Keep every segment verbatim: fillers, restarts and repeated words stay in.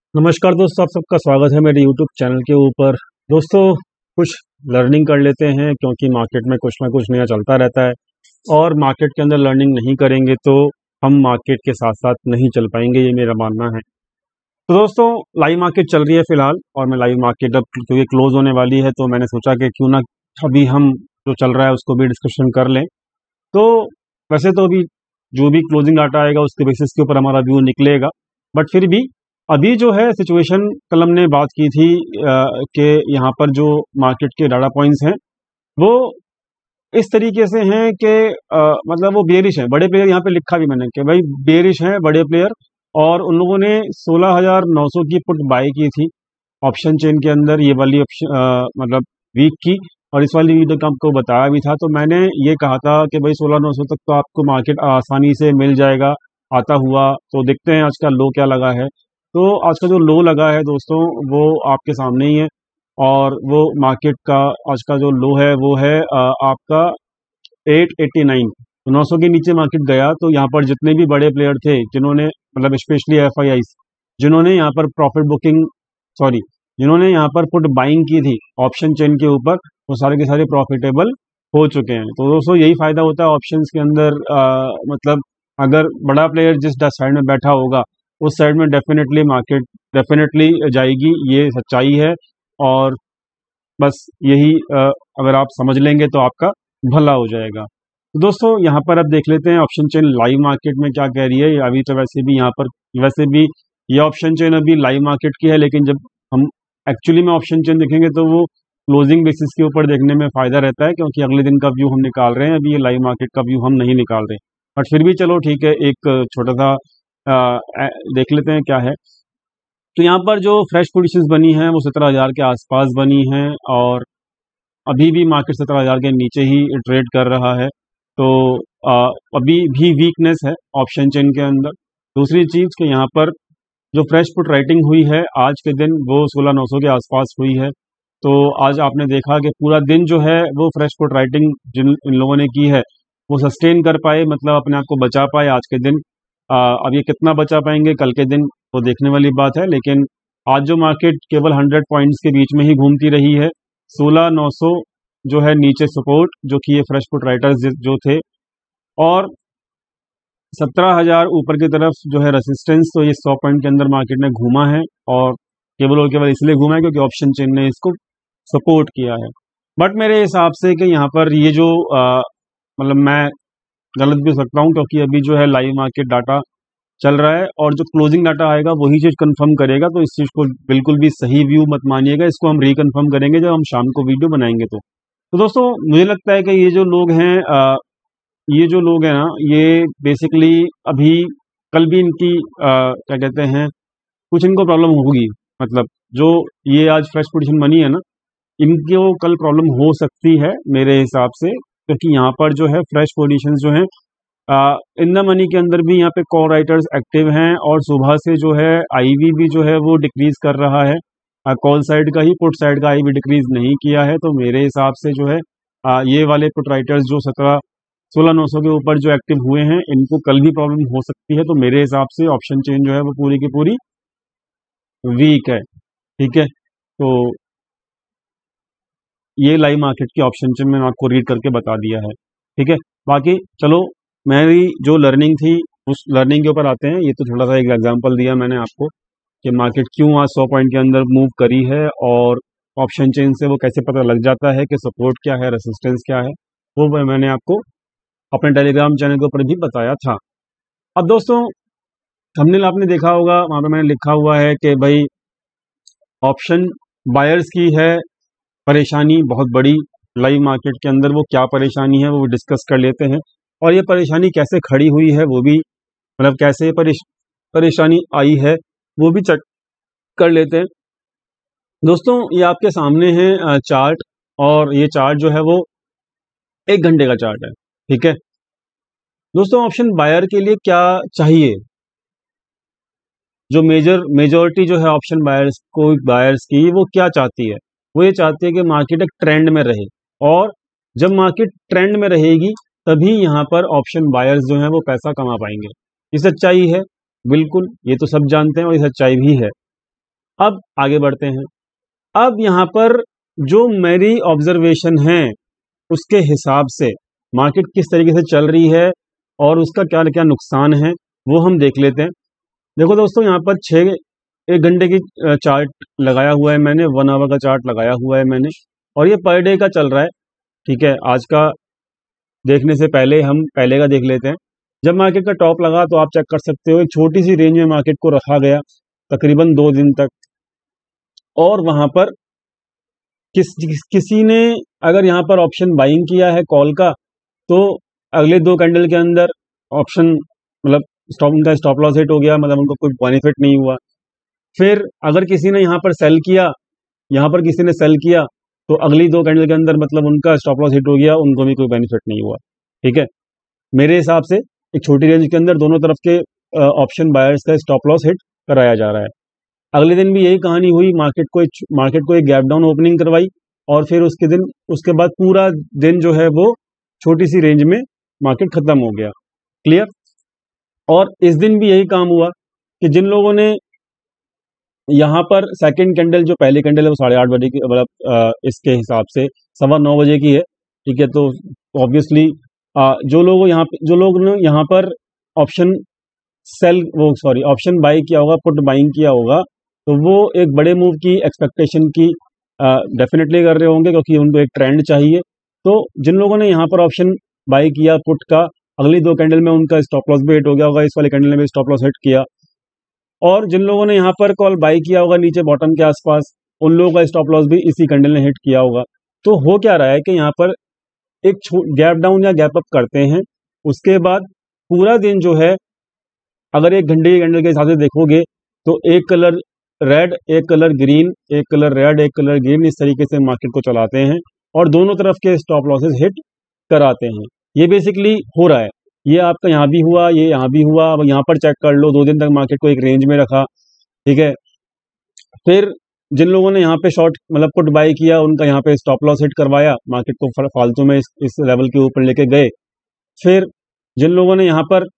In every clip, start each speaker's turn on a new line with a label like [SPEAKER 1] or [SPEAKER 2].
[SPEAKER 1] नमस्कार दोस्तों, आप सबका स्वागत है मेरे यूट्यूब चैनल के ऊपर। दोस्तों, कुछ लर्निंग कर लेते हैं क्योंकि मार्केट में कुछ ना कुछ नया चलता रहता है और मार्केट के अंदर लर्निंग नहीं करेंगे तो हम मार्केट के साथ साथ नहीं चल पाएंगे, ये मेरा मानना है। तो दोस्तों, लाइव मार्केट चल रही है फिलहाल और मैं लाइव मार्केट अब क्योंकि क्लोज होने वाली है तो मैंने सोचा कि क्यों ना अभी हम जो चल रहा है उसको भी डिस्कशन कर लें। तो वैसे तो अभी जो भी क्लोजिंग डाटा आएगा उसके बेसिस के ऊपर हमारा व्यू निकलेगा, बट फिर भी अभी जो है सिचुएशन, कल हमने बात की थी अ, कि यहाँ पर जो मार्केट के डाटा पॉइंट्स हैं वो इस तरीके से हैं कि अ, मतलब वो बेरिश हैं। बड़े प्लेयर यहाँ पे लिखा भी मैंने कि भाई बेरिश हैं बड़े प्लेयर, और उन लोगों ने सोलह हज़ार नौ सौ की पुट बाय की थी ऑप्शन चेन के अंदर, ये वाली ऑप्शन मतलब वीक की। और इस वाली वीडियो का आपको बताया भी था, तो मैंने ये कहा था कि भाई सोलह नौ सौ तक तो आपको मार्केट आसानी से मिल जाएगा आता हुआ। तो देखते हैं आज का लो क्या लगा है। तो आज का जो लो लगा है दोस्तों वो आपके सामने ही है, और वो मार्केट का आज का जो लो है वो है अ, आपका एट एटी नाइन। तो नौ सौ के नीचे मार्केट गया तो यहाँ पर जितने भी बड़े प्लेयर थे जिन्होंने मतलब स्पेशली एफ आई आई जिन्होंने यहाँ पर प्रॉफिट बुकिंग सॉरी जिन्होंने यहाँ पर पुट बाइंग की थी ऑप्शन चेन के ऊपर, वो सारे के सारे प्रॉफिटेबल हो चुके हैं। तो दोस्तों यही फायदा होता है ऑप्शंस के अंदर, अ, मतलब अगर बड़ा प्लेयर जिस साइड में बैठा होगा उस साइड में डेफिनेटली मार्केट डेफिनेटली जाएगी, ये सच्चाई है। और बस यही अ, अगर आप समझ लेंगे तो आपका भला हो जाएगा। तो दोस्तों यहाँ पर अब देख लेते हैं ऑप्शन चेन लाइव मार्केट में क्या कह रही है। अभी तो वैसे भी यहाँ पर वैसे भी ये ऑप्शन चेन अभी लाइव मार्केट की है, लेकिन जब हम एक्चुअली में ऑप्शन चेन देखेंगे तो वो क्लोजिंग बेसिस के ऊपर देखने में फायदा रहता है, क्योंकि अगले दिन का व्यू हम निकाल रहे हैं, अभी ये लाइव मार्केट का व्यू हम नहीं निकाल रहे। बट फिर भी चलो ठीक है, एक छोटा सा अ, ए- देख लेते हैं क्या है। तो यहाँ पर जो फ्रेश पोजीशंस बनी हैं वो सत्रह हज़ार के आसपास बनी हैं, और अभी भी मार्केट सत्रह हज़ार के नीचे ही ट्रेड कर रहा है। तो अ, अभी भी वीकनेस है ऑप्शन चेन के अंदर। दूसरी चीज़ कि यहाँ पर जो फ्रेश पुट राइटिंग हुई है आज के दिन वो सोलह नौ सौ के आसपास हुई है। तो आज आपने देखा कि पूरा दिन जो है वो फ्रेश पुट राइटिंग जिन इन लोगों ने की है वो सस्टेन कर पाए, मतलब अपने आप को बचा पाए आज के दिन। अ, अब ये कितना बचा पाएंगे कल के दिन वो देखने वाली बात है, लेकिन आज जो मार्केट केवल हंड्रेड पॉइंट्स के बीच में ही घूमती रही है। सोलह नौ सौ जो है नीचे सपोर्ट, जो कि ये फ्रेश पुट राइटर्स जो थे, और सत्रह हज़ार ऊपर की तरफ जो है रेसिस्टेंस। तो ये सौ पॉइंट के अंदर मार्केट ने घूमा है, और केवल और केवल इसलिए घूमा है क्योंकि ऑप्शन चेन ने इसको सपोर्ट किया है। बट मेरे हिसाब से कि यहाँ पर ये जो अ, मतलब मैं गलत भी हो सकता हूँ, क्योंकि अभी जो है लाइव मार्केट डाटा चल रहा है और जो क्लोजिंग डाटा आएगा वही चीज़ कंफर्म करेगा। तो इस चीज़ को बिल्कुल भी सही व्यू मत मानिएगा, इसको हम रिकन्फर्म करेंगे जब हम शाम को वीडियो बनाएंगे। तो तो दोस्तों मुझे लगता है कि ये जो लोग हैं अ, ये जो लोग हैं ना, ये बेसिकली अभी कल भी इनकी अ, क्या कहते हैं, कुछ इनको प्रॉब्लम होगी। मतलब जो ये आज फ्रेश पोजीशन बनी है ना, इनको कल प्रॉब्लम हो सकती है मेरे हिसाब से, क्योंकि यहाँ पर जो है फ्रेश पोजीशन जो है इन द मनी के अंदर भी यहाँ पे कॉल राइटर्स एक्टिव हैं, और सुबह से जो है आईवी भी जो है वो डिक्रीज कर रहा है। कॉल साइड का ही, पुट साइड का आईवी डिक्रीज नहीं किया है। तो मेरे हिसाब से जो है आ, ये वाले पुट राइटर्स जो सत्रह सोलह नौ सौ के ऊपर जो एक्टिव हुए हैं इनको कल भी प्रॉब्लम हो सकती है। तो मेरे हिसाब से ऑप्शन चेन जो है वो पूरी की पूरी वीक है। ठीक है, तो ये लाइव मार्केट की ऑप्शन चेन मैंने आपको रीड करके बता दिया है। ठीक है, बाकी चलो मेरी जो लर्निंग थी उस लर्निंग के ऊपर आते हैं। ये तो थोड़ा सा एक एग्जांपल दिया मैंने आपको कि मार्केट क्यों आज सौ पॉइंट के अंदर मूव करी है, और ऑप्शन चेन से वो कैसे पता लग जाता है कि सपोर्ट क्या है, रेसिस्टेंस क्या है। वो मैंने आपको अपने टेलीग्राम चैनल के ऊपर भी बताया था। अब दोस्तों, थंबनेल आपने देखा होगा, वहां पे मैंने लिखा हुआ है कि भाई ऑप्शन बायर्स की है परेशानी बहुत बड़ी लाइव मार्केट के अंदर। वो क्या परेशानी है वो डिस्कस कर लेते हैं, और ये परेशानी कैसे खड़ी हुई है वो भी, मतलब कैसे परेश, परेशानी आई है वो भी चेक कर लेते हैं। दोस्तों ये आपके सामने है चार्ट, और ये चार्ट जो है वो एक घंटे का चार्ट है। ठीक है दोस्तों, ऑप्शन बायर के लिए क्या चाहिए, जो मेजर मेजॉरिटी जो है ऑप्शन बायर्स को बायर्स की वो क्या चाहती है, वो ये चाहती है कि मार्केट एक ट्रेंड में रहे, और जब मार्केट ट्रेंड में रहेगी तभी यहाँ पर ऑप्शन बायर्स जो हैं वो पैसा कमा पाएंगे। ये सच्चाई है, बिल्कुल, ये तो सब जानते हैं और ये सच्चाई भी है। अब आगे बढ़ते हैं। अब यहाँ पर जो मेरी ऑब्जर्वेशन है उसके हिसाब से मार्केट किस तरीके से चल रही है और उसका क्या क्या नुकसान है वो हम देख लेते हैं। देखो दोस्तों, यहाँ पर छः एक घंटे की चार्ट लगाया हुआ है मैंने, वन आवर का चार्ट लगाया हुआ है मैंने, और ये पर डे का चल रहा है। ठीक है, आज का देखने से पहले हम पहले का देख लेते हैं। जब मार्केट का टॉप लगा तो आप चेक कर सकते हो, एक छोटी सी रेंज में मार्केट को रखा गया तकरीबन दो दिन तक, और वहां पर किस, किस किसी ने अगर यहाँ पर ऑप्शन बाइंग किया है कॉल का, तो अगले दो कैंडल के अंदर ऑप्शन मतलब स्टॉप उनका स्टॉप लॉस हिट हो गया, मतलब उनको कोई बेनिफिट नहीं हुआ। फिर अगर किसी ने यहाँ पर सेल किया, यहाँ पर किसी ने सेल किया, तो अगली दो कैंडल के अंदर मतलब उनका स्टॉप लॉस हिट हो गया, उनको भी कोई बेनिफिट नहीं हुआ। ठीक है, मेरे हिसाब से एक छोटी रेंज के अंदर दोनों तरफ के ऑप्शन बायर्स का स्टॉप लॉस हिट कराया जा रहा है। अगले दिन भी यही कहानी हुई, मार्केट को मार्केट को एक गैप डाउन ओपनिंग करवाई, और फिर उसके दिन उसके बाद पूरा दिन जो है वो छोटी सी रेंज में मार्केट खत्म हो गया। क्लियर। और इस दिन भी यही काम हुआ कि जिन लोगों ने यहाँ पर सेकंड कैंडल, जो पहली कैंडल है वो साढ़े आठ बजे की, मतलब इसके हिसाब से सवा नौ बजे की है। ठीक है, तो ऑब्वियसली जो लोग यहाँ जो लोग ने यहाँ पर ऑप्शन सेल वो सॉरी ऑप्शन बाई किया होगा, पुट बाइंग किया होगा, तो वो एक बड़े मूव की एक्सपेक्टेशन की डेफिनेटली कर रहे होंगे, क्योंकि उनको एक ट्रेंड चाहिए। तो जिन लोगों ने यहाँ पर ऑप्शन बाई किया पुट का, अगली दो कैंडल में उनका स्टॉप लॉस भी हिट हो गया होगा, इस वाले कैंडल में भी स्टॉप लॉस हिट किया। और जिन लोगों ने यहाँ पर कॉल बाई किया होगा नीचे बॉटम के आसपास, उन लोगों का स्टॉप लॉस भी इसी कैंडल ने हिट किया होगा। तो हो क्या रहा है कि यहाँ पर एक गैप डाउन या गैप अप करते हैं, उसके बाद पूरा दिन जो है, अगर एक घंटे के कैंडल के हिसाब से देखोगे तो एक कलर रेड, एक कलर ग्रीन, एक कलर रेड, एक कलर ग्रीन, इस तरीके से मार्केट को चलाते हैं और दोनों तरफ के स्टॉप लॉसेस हिट कराते हैं। ये बेसिकली हो रहा है। ये आपका यहाँ भी हुआ, ये यहाँ भी हुआ। अब यहाँ पर चेक कर लो, दो दिन तक मार्केट को एक रेंज में रखा। ठीक है, फिर जिन लोगों ने यहाँ पे शॉर्ट मतलब पुट बाई किया, उनका यहाँ पे स्टॉप लॉस हिट करवाया, मार्केट को फालतू में इस, इस लेवल के ऊपर लेके गए। फिर जिन लोगों ने यहाँ पर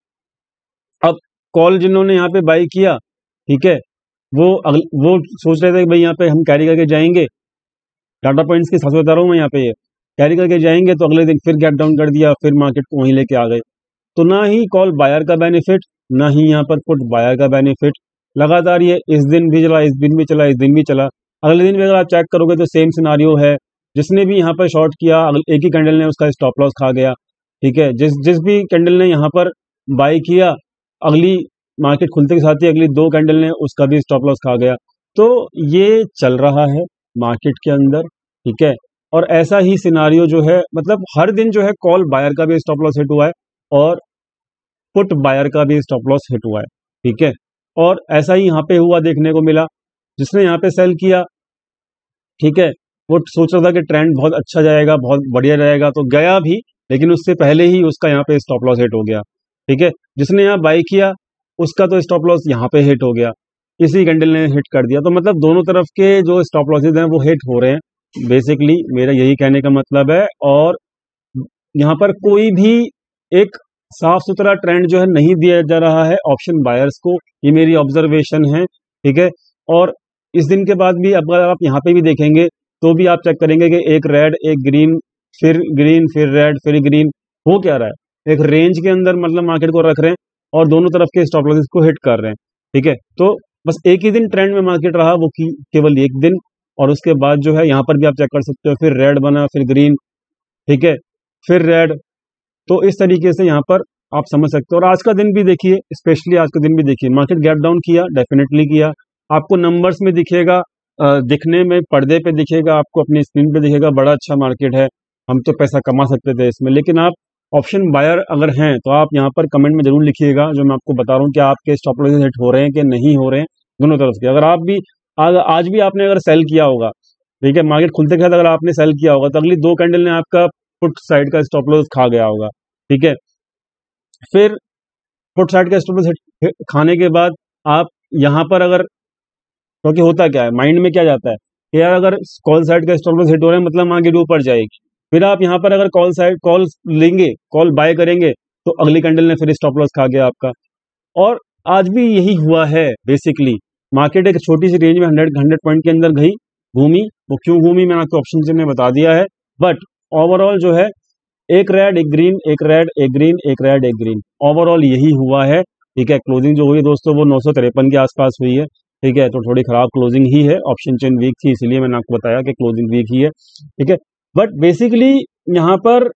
[SPEAKER 1] अब कॉल जिन्होंने यहाँ पे बाई किया, ठीक है, वो अगल, वो सोच रहे थे कि भाई यहाँ पे हम कैरी करके जाएंगे, डाटा पॉइंट्स के हिसाब से बता रहा हूँ मैं, यहाँ पे ये कैरी करके जाएंगे, तो अगले दिन फिर गैप डाउन कर दिया, फिर मार्केट को वहीं लेके आ गए। तो ना ही कॉल बायर का बेनिफिट, ना ही यहाँ पर पुट बायर का बेनिफिट। लगातार ये इस दिन भी चला, इस दिन भी चला, इस दिन भी चला। अगले दिन भी अगर आप चेक करोगे तो सेम सिनारियो है। जिसने भी यहाँ पर शॉर्ट किया, एक ही कैंडल ने उसका स्टॉप लॉस खा गया। ठीक है, जिस जिस भी कैंडल ने यहाँ पर बाई किया, अगली मार्केट खुलते के साथ ही अगली दो कैंडल ने उसका भी स्टॉप लॉस खा गया। तो ये चल रहा है मार्केट के अंदर। ठीक है, और ऐसा ही सिनारियो जो है, मतलब हर दिन जो है कॉल बायर का भी स्टॉप लॉस हिट हुआ है और पुट बायर का भी स्टॉप लॉस हिट हुआ है। ठीक है, और ऐसा ही यहाँ पे हुआ देखने को मिला। जिसने यहाँ पे सेल किया, ठीक है, वो सोच रहा था कि ट्रेंड बहुत अच्छा जाएगा, बहुत बढ़िया रहेगा, तो गया भी, लेकिन उससे पहले ही उसका यहाँ पे स्टॉप लॉस हिट हो गया। ठीक है, जिसने यहाँ बाई किया, उसका तो स्टॉप लॉस यहाँ पे हिट हो गया, इसी कैंडल ने हिट कर दिया। तो मतलब दोनों तरफ के जो स्टॉप लॉसेज हैं वो हिट हो रहे हैं, बेसिकली मेरा यही कहने का मतलब है। और यहाँ पर कोई भी एक साफ सुथरा ट्रेंड जो है नहीं दिया जा रहा है ऑप्शन बायर्स को, ये मेरी ऑब्जर्वेशन है। ठीक है, और इस दिन के बाद भी अगर आप यहाँ पे भी देखेंगे तो भी आप चेक करेंगे कि एक रेड, एक ग्रीन, फिर ग्रीन, फिर रेड, फिर ग्रीन। हो क्या रहा है, एक रेंज के अंदर मतलब मार्केट को रख रहे हैं और दोनों तरफ के स्टॉप लॉसेस को हिट कर रहे हैं। ठीक है, तो बस एक ही दिन ट्रेंड में मार्केट रहा, वो की केवल एक दिन, और उसके बाद जो है यहाँ पर भी आप चेक कर सकते हो, फिर रेड बना, फिर ग्रीन, ठीक है, फिर रेड। तो इस तरीके से यहाँ पर आप समझ सकते हो। और आज का दिन भी देखिए, स्पेशली आज का दिन भी देखिए, मार्केट गैप डाउन किया, डेफिनेटली किया। आपको नंबर्स में दिखेगा, दिखने में पर्दे पे दिखेगा, आपको अपनी स्क्रीन पे दिखेगा, बड़ा अच्छा मार्केट है, हम तो पैसा कमा सकते थे इसमें। लेकिन आप ऑप्शन बायर अगर हैं तो आप यहाँ पर कमेंट में जरूर लिखिएगा, जो मैं आपको बता रहा हूँ कि आपके स्टॉप लॉसेस हिट हो रहे हैं कि नहीं हो रहे हैं, दोनों तरफ के। अगर आप भी आज, आज भी आपने अगर सेल किया होगा, ठीक है, मार्केट खुलते के साथ अगर आपने सेल किया होगा, तो अगली दो कैंडल ने आपका पुट साइड का स्टॉप लॉस खा गया होगा। ठीक है, फिर पुट साइड का स्टॉप लॉस खाने के बाद आप यहाँ पर अगर, क्योंकि होता क्या है माइंड में क्या जाता है कि यार अगर कॉल साइड का स्टॉप लॉस हिट हो रहा है मतलब मार्केट ऊपर जाएगी। फिर आप यहाँ पर अगर कॉल साइड कॉल लेंगे, कॉल बाय करेंगे, तो अगली कैंडल ने फिर स्टॉप लॉस खा गया आपका। और आज भी यही हुआ है बेसिकली। मार्केट एक छोटी सी रेंज में हंड्रेड हंड्रेड पॉइंट के अंदर गई, घूमी, वो क्यों घूमी मैंने आपको ऑप्शन में बता दिया है। बट ओवरऑल जो है एक रेड एक ग्रीन, एक रेड एक ग्रीन, एक रेड एक ग्रीन, ओवरऑल यही हुआ है। ठीक है, क्लोजिंग जो हुई दोस्तों वो नौ सौ तिरपन के आसपास हुई है। ठीक है, तो थोड़ी खराब क्लोजिंग ही है, ऑप्शन चेन वीक थी इसलिए मैंने आपको बताया कि क्लोजिंग वीक ही है। ठीक है, बट बेसिकली यहाँ पर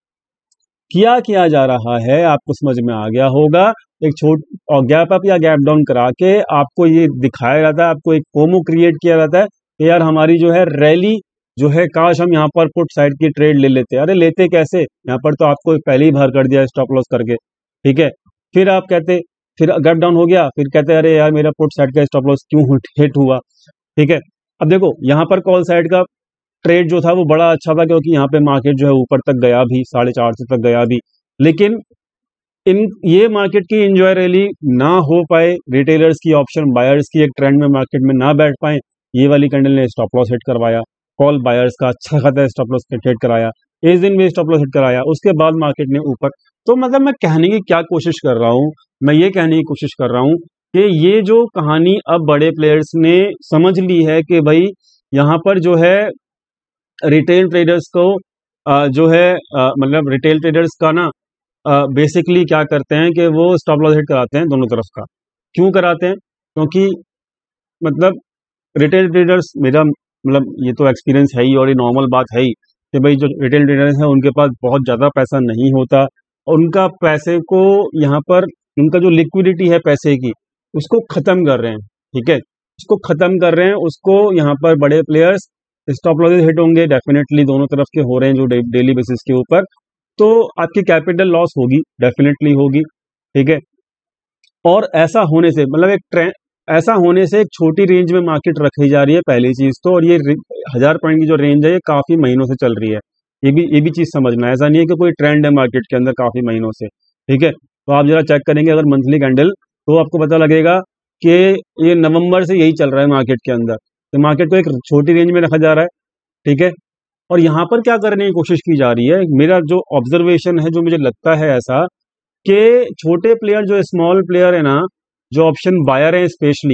[SPEAKER 1] क्या किया जा रहा है आपको समझ में आ गया होगा। एक छोट और गैप अप या गैप डाउन करा के आपको ये दिखाया जाता है, आपको एक फोमो क्रिएट किया जाता है कि यार हमारी जो है रैली जो है, काश हम यहाँ पर पुट साइड की ट्रेड ले लेते। अरे लेते कैसे, यहाँ पर तो आपको पहले ही बाहर कर दिया स्टॉप लॉस करके। ठीक है, फिर आप कहते, फिर गैप डाउन हो गया, फिर कहते अरे यार मेरा पुट साइड का स्टॉप लॉस क्यों हिट हुआ। ठीक है, अब देखो यहाँ पर कॉल साइड का ट्रेड जो था वो बड़ा अच्छा था, क्योंकि यहाँ पे मार्केट जो है ऊपर तक गया भी, साढ़े चार सौ तक गया भी, लेकिन इन ये मार्केट की इंजॉय रैली ना हो पाए, रिटेलर्स की, ऑप्शन बायर्स की एक ट्रेंड में मार्केट में ना बैठ पाए, ये वाली कैंडल ने स्टॉप लॉस हिट करवाया, कॉल बायर्स का अच्छा खासा स्टॉप लॉस हिट कराया, इस दिन भी स्टॉप लॉस हिट कराया, उसके बाद मार्केट ने ऊपर। तो मतलब मैं कहने की क्या कोशिश कर रहा हूँ, मैं ये कहने की कोशिश कर रहा हूँ कि ये जो कहानी अब बड़े प्लेयर्स ने समझ ली है कि भाई यहाँ पर जो है रिटेल ट्रेडर्स को आ, जो है मतलब रिटेल ट्रेडर्स का ना बेसिकली क्या करते हैं कि वो स्टॉप लॉस हिट कराते हैं दोनों तरफ का। क्यों कराते हैं, क्योंकि मतलब रिटेल ट्रेडर्स, मेरा मतलब ये तो एक्सपीरियंस है ही और ये नॉर्मल बात है ही कि भाई जो रिटेल ट्रेडर्स हैं उनके पास बहुत ज़्यादा पैसा नहीं होता, उनका पैसे को यहाँ पर उनका जो लिक्विडिटी है पैसे की उसको ख़त्म कर रहे हैं। ठीक है, उसको ख़त्म कर रहे हैं, उसको यहाँ पर बड़े प्लेयर्स स्टॉप लॉसेस हिट होंगे डेफिनेटली, दोनों तरफ के हो रहे हैं जो डे, डेली बेसिस के ऊपर, तो आपकी कैपिटल लॉस होगी, डेफिनेटली होगी। ठीक है, और ऐसा होने से मतलब एक ट्रेंड, ऐसा होने से एक छोटी रेंज में मार्केट रखी जा रही है पहली चीज तो, और ये हजार पॉइंट की जो रेंज है ये काफी महीनों से चल रही है, ये भी ये भी चीज समझना। ऐसा नहीं है कि कोई ट्रेंड है मार्केट के अंदर काफी महीनों से। ठीक है, तो आप जरा चेक करेंगे अगर मंथली कैंडल, तो आपको पता लगेगा कि ये नवंबर से यही चल रहा है मार्केट के अंदर, तो मार्केट को एक छोटी रेंज में रखा जा रहा है। ठीक है, और यहाँ पर क्या करने की कोशिश की जा रही है, मेरा जो ऑब्जर्वेशन है, जो मुझे लगता है ऐसा कि छोटे प्लेयर जो स्मॉल प्लेयर है ना, जो ऑप्शन बायर है स्पेशली,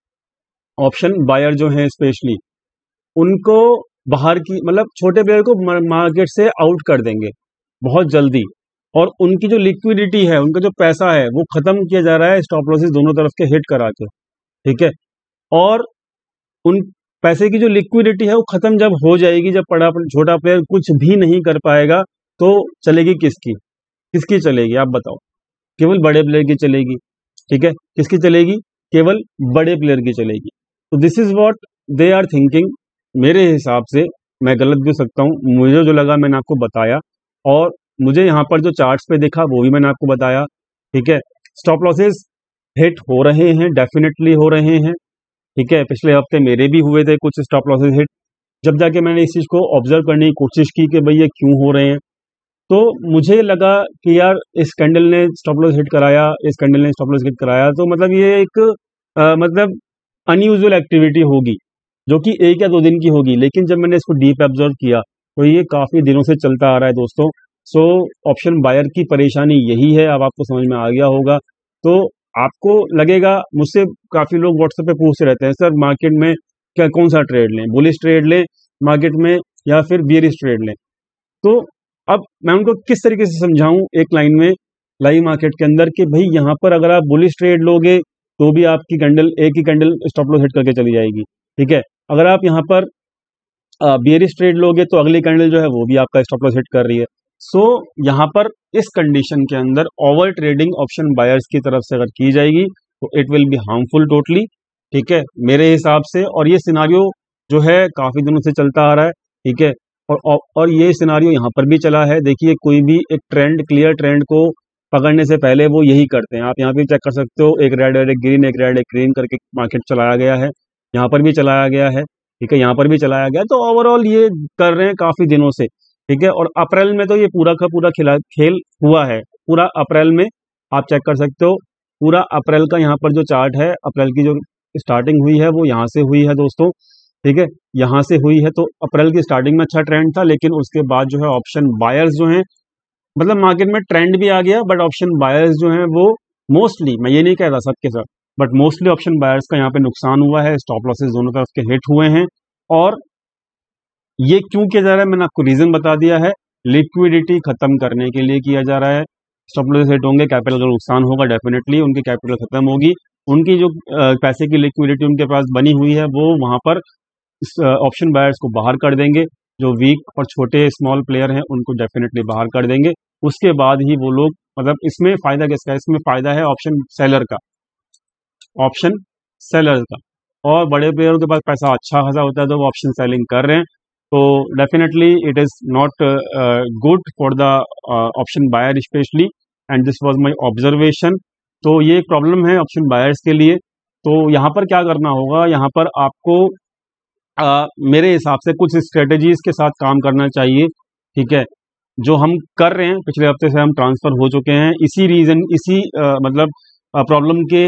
[SPEAKER 1] ऑप्शन बायर जो है स्पेशली, उनको बाहर की मतलब छोटे प्लेयर को मार्केट से आउट कर देंगे बहुत जल्दी, और उनकी जो लिक्विडिटी है, उनका जो पैसा है वो खत्म किया जा रहा है स्टॉप लॉसेस दोनों तरफ के हिट करा के। ठीक है, और उन पैसे की जो लिक्विडिटी है वो खत्म जब हो जाएगी, जब बड़ा छोटा प्लेयर कुछ भी नहीं कर पाएगा, तो चलेगी किसकी किसकी चलेगी आप बताओ, केवल बड़े प्लेयर की चलेगी। ठीक है, किसकी चलेगी, केवल बड़े प्लेयर की चलेगी। तो this is what they are thinking. मेरे हिसाब से, मैं गलत भी हो सकता हूँ, मुझे जो लगा मैंने आपको बताया, और मुझे यहाँ पर जो चार्ट्स पे देखा वो भी मैंने आपको बताया। ठीक है, स्टॉप लॉसेस हिट हो रहे हैं, डेफिनेटली हो रहे हैं। ठीक है, पिछले हफ्ते मेरे भी हुए थे कुछ स्टॉप लॉसेस हिट, जब जाके मैंने इस चीज़ को ऑब्जर्व करने की कोशिश की कि भाई ये क्यों हो रहे हैं, तो मुझे लगा कि यार इस कैंडल ने स्टॉप लॉस हिट कराया, इस कैंडल ने स्टॉप लॉस हिट कराया, तो मतलब ये एक आ, मतलब अनयूजुअल एक्टिविटी होगी जो कि एक या दो दिन की होगी, लेकिन जब मैंने इसको डीप ऑब्जर्व किया तो ये काफ़ी दिनों से चलता आ रहा है दोस्तों। सो ऑप्शन बायर की परेशानी यही है, अब आपको समझ में आ गया होगा। तो आपको लगेगा, मुझसे काफ़ी लोग व्हाट्सएप पे पूछते रहते हैं, सर मार्केट में क्या कौन सा ट्रेड लें, बुलिश ट्रेड लें मार्केट में या फिर बियरिश ट्रेड लें। तो अब मैं उनको किस तरीके से समझाऊं एक लाइन में लाइव मार्केट के अंदर कि भाई यहाँ पर अगर आप बुलिश ट्रेड लोगे तो भी आपकी कैंडल, एक ही कैंडल स्टॉप लॉस हिट करके चली जाएगी। ठीक है, अगर आप यहाँ पर बियरिश ट्रेड लोगे तो अगली कैंडल जो है वो भी आपका स्टॉप लॉस हिट कर रही है। सो यहाँ पर इस कंडीशन के अंदर ओवर ट्रेडिंग ऑप्शन बायर्स की तरफ से अगर की जाएगी तो it will be harmful totally. ठीक है, मेरे हिसाब से, और ये सिनारियो जो है काफ़ी दिनों से चलता आ रहा है। ठीक है, और और ये सिनारियो यहाँ पर भी चला है। देखिए, कोई भी एक ट्रेंड, क्लियर ट्रेंड को पकड़ने से पहले वो यही करते हैं, आप यहाँ भी चेक कर सकते हो, एक रेड एक ग्रीन, एक रेड एक ग्रीन करके मार्केट चलाया गया है, यहाँ पर भी चलाया गया है। ठीक है, यहाँ पर भी चलाया गया, तो ओवरऑल ये कर रहे हैं काफ़ी दिनों से। ठीक है, और अप्रैल में तो ये पूरा का पूरा खिला खेल हुआ है, पूरा अप्रैल में आप चेक कर सकते हो, पूरा अप्रैल का यहाँ पर जो चार्ट है, अप्रैल की जो स्टार्टिंग हुई है वो यहाँ से हुई है दोस्तों। ठीक है, यहाँ से हुई है, तो अप्रैल की स्टार्टिंग में अच्छा ट्रेंड था, लेकिन उसके बाद जो है ऑप्शन बायर्स जो हैं, मतलब मार्केट में ट्रेंड भी आ गया, बट ऑप्शन बायर्स जो हैं वो मोस्टली, मैं ये नहीं कह रहा सबके सब, बट मोस्टली ऑप्शन बायर्स का यहाँ पे नुकसान हुआ है, स्टॉप लॉसेस दोनों तरफ के हिट हुए हैं। और ये क्यों किया जा रहा है मैंने आपको रीजन बता दिया है, लिक्विडिटी खत्म करने के लिए किया जा रहा है। स्टॉप लॉसेस हिट होंगे, कैपिटल का नुकसान होगा, डेफिनेटली उनकी कैपिटल खत्म होगी, उनकी जो अ, पैसे की लिक्विडिटी उनके पास बनी हुई है वो वहां पर ऑप्शन बायर्स को बाहर कर देंगे। जो वीक और छोटे स्मॉल प्लेयर हैं उनको डेफिनेटली बाहर कर देंगे। उसके बाद ही वो लोग, मतलब इसमें फायदा किसका है, इसमें फायदा है ऑप्शन सेलर का, ऑप्शन सेलर का। और बड़े प्लेयरों के पास पैसा अच्छा खासा होता है तो वो ऑप्शन सेलिंग कर रहे हैं, तो definitely it is not good for the option buyer specially, and this was my observation. तो ये एक प्रॉब्लम है ऑप्शन बायर्स के लिए। तो यहाँ पर क्या करना होगा, यहाँ पर आपको uh, मेरे हिसाब से कुछ स्ट्रेटजीज के साथ काम करना चाहिए, ठीक है। जो हम कर रहे हैं, पिछले हफ्ते से हम ट्रांसफर हो चुके हैं इसी रीजन, इसी uh, मतलब प्रॉब्लम के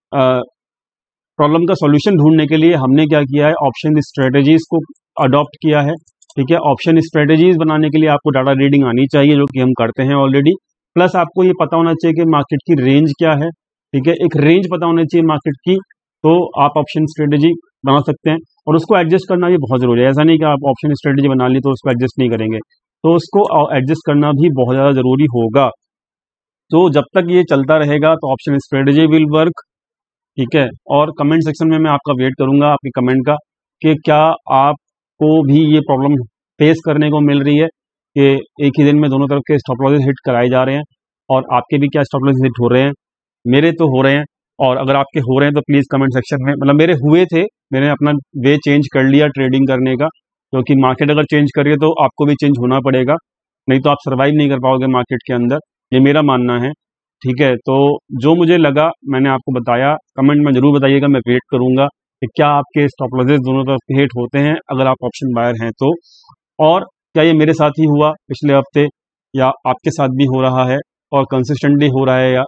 [SPEAKER 1] प्रॉब्लम का सॉल्यूशन ढूंढने के लिए हमने क्या किया है, ऑप्शन स्ट्रेटजीज को अडॉप्ट किया है, ठीक है। ऑप्शन स्ट्रेटजीज बनाने के लिए आपको डाटा रीडिंग आनी चाहिए, जो कि हम करते हैं ऑलरेडी। प्लस आपको ये पता होना चाहिए कि मार्केट की रेंज क्या है, ठीक है। एक रेंज पता होनी चाहिए मार्केट की, तो आप ऑप्शन स्ट्रेटजी बना सकते हैं। और उसको एडजस्ट करना भी बहुत जरूरी है, ऐसा नहीं कि आप ऑप्शन स्ट्रेटजी बना ली तो उसको एडजस्ट नहीं करेंगे, तो उसको एडजस्ट करना भी बहुत ज़्यादा जरूरी होगा। तो जब तक ये चलता रहेगा तो ऑप्शन स्ट्रेटजी विल वर्क, ठीक है। और कमेंट सेक्शन में मैं आपका वेट करूंगा, आपके कमेंट का, कि क्या आपको भी ये प्रॉब्लम फेस करने को मिल रही है कि एक ही दिन में दोनों तरफ के स्टॉप लॉसेस हिट कराए जा रहे हैं, और आपके भी क्या स्टॉप लॉसेस हिट हो रहे हैं। मेरे तो हो रहे हैं, और अगर आपके हो रहे हैं तो प्लीज़ कमेंट सेक्शन में, मतलब मेरे हुए थे, मैंने अपना वे चेंज कर लिया ट्रेडिंग करने का, क्योंकि मार्केट अगर चेंज कर रही है तो आपको भी चेंज होना पड़ेगा, नहीं तो आप सर्वाइव नहीं कर पाओगे मार्केट के अंदर, ये मेरा मानना है, ठीक है। तो जो मुझे लगा मैंने आपको बताया, कमेंट में जरूर बताइएगा, मैं वेट करूंगा कि क्या आपके स्टॉप लॉसेस दोनों तरफ के हिट होते हैं अगर आप ऑप्शन बायर हैं तो, और क्या ये मेरे साथ ही हुआ पिछले हफ्ते, या आपके साथ भी हो रहा है और कंसिस्टेंटली हो रहा है, या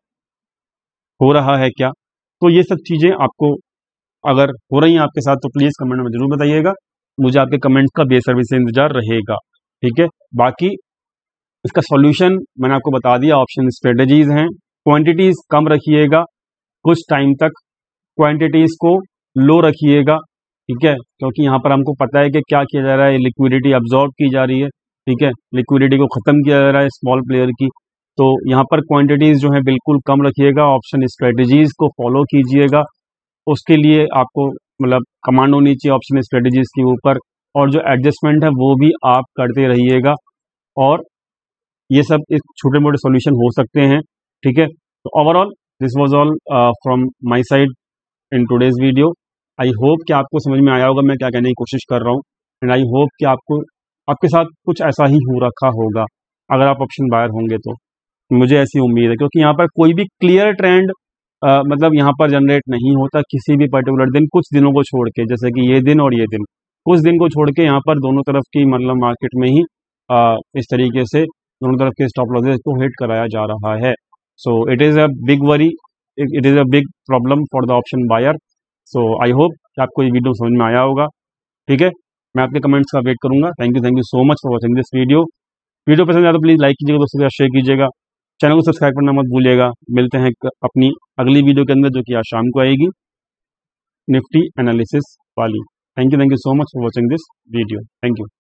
[SPEAKER 1] हो रहा है क्या। तो ये सब चीज़ें आपको अगर हो रही हैं आपके साथ तो प्लीज़ कमेंट में जरूर बताइएगा, मुझे आपके कमेंट्स का बेसब्री से इंतजार रहेगा, ठीक है। बाकी इसका सॉल्यूशन मैंने आपको बता दिया, ऑप्शन स्ट्रेटजीज हैं। क्वांटिटीज कम रखिएगा कुछ टाइम तक, क्वांटिटीज को लो रखिएगा, ठीक है, क्योंकि यहाँ पर हमको पता है कि क्या किया जा रहा है, लिक्विडिटी अब्जॉर्ब की जा रही है, ठीक है, लिक्विडिटी को ख़त्म किया जा रहा है स्मॉल प्लेयर की। तो यहाँ पर क्वांटिटीज जो है बिल्कुल कम रखिएगा, ऑप्शन स्ट्रेटजीज को फॉलो कीजिएगा, उसके लिए आपको मतलब कमांड होनी चाहिए ऑप्शन स्ट्रेटजीज के ऊपर, और जो एडजस्टमेंट है वो भी आप करते रहिएगा, और ये सब एक छोटे मोटे सॉल्यूशन हो सकते हैं, ठीक है। तो overall this was all from my side in today's video. I hope कि आपको समझ में आया होगा मैं क्या कहने की कोशिश कर रहा हूँ, एंड आई होप कि आपको आपके साथ कुछ ऐसा ही हो रखा होगा अगर आप ऑप्शन बायर होंगे तो, मुझे ऐसी उम्मीद है, क्योंकि यहाँ पर कोई भी क्लियर ट्रेंड uh, मतलब यहाँ पर जनरेट नहीं होता किसी भी पर्टिकुलर दिन, कुछ दिनों को छोड़ के, जैसे कि ये दिन और ये दिन, कुछ दिन को छोड़ के यहाँ पर दोनों तरफ की मतलब मार्केट में ही uh, इस तरीके से दोनों तरफ के स्टॉप लॉसेस को हिट कराया जा रहा है। So it is a big worry, it is a big problem for the option buyer. So I hope कि आपको ये वीडियो समझ में आया होगा, ठीक है। मैं आपके कमेंट्स का वेट करूंगा। Thank you thank you so much for watching this video. Video पसंद आया तो प्लीज़ लाइक कीजिएगा, दोस्तों के साथ शेयर कीजिएगा, चैनल को सब्सक्राइब करना मत भूलिएगा। मिलते हैं अपनी अगली वीडियो के अंदर, जो कि आज शाम को आएगी, निफ्टी एनालिसिस वाली। Thank you thank you so much for watching this video. Thank you.